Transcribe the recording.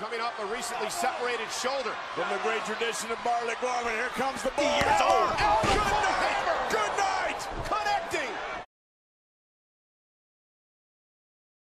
coming off a recently separated shoulder. From the great tradition of Barley Gorman, here comes the ball. Yes, oh.